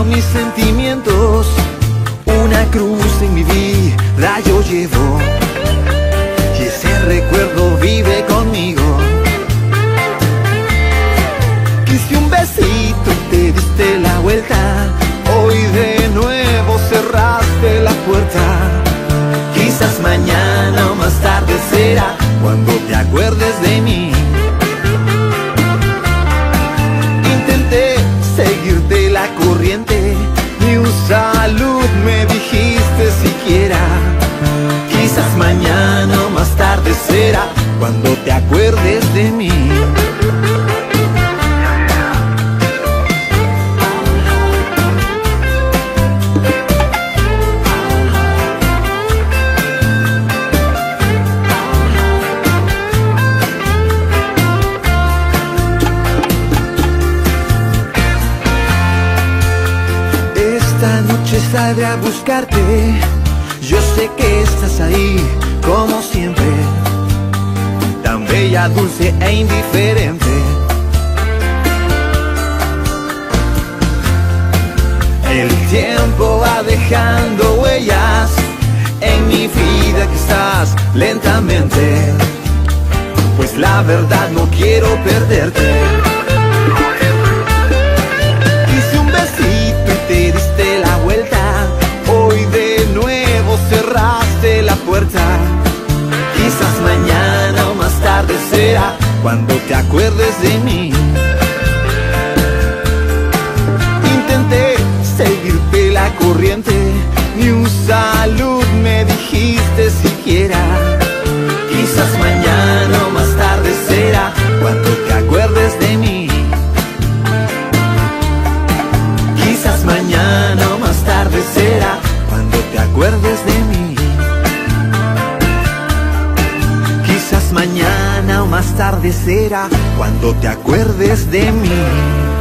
mis sentimientos, una cruz en mi vida yo llevo, y ese recuerdo vive conmigo. Quise un besito y te diste la vuelta, hoy de nuevo cerraste la puerta. Quizás mañana o más tarde será cuando te acuerdes de mí. Intenté seguirte la corriente, ni un salud me dijiste siquiera. Quizás mañana o más tarde será cuando te acuerdes de mí. Esta noche saldré a buscarte, yo sé que estás ahí como siempre, tan bella, dulce e indiferente. El tiempo va dejando huellas en mi vida, quizás lentamente, pues la verdad no quiero perderte. Te diste la vuelta, hoy de nuevo cerraste la puerta. Quizás mañana o más tarde será cuando te acuerdes de mí. Intenté seguirte la corriente, ni un salud me dijiste siquiera. Quizás mañana o más tarde será cuando te acuerdes de mí. Quizás mañana o más tarde será cuando te acuerdes de mí. Quizás mañana o más tarde será cuando te acuerdes de mí.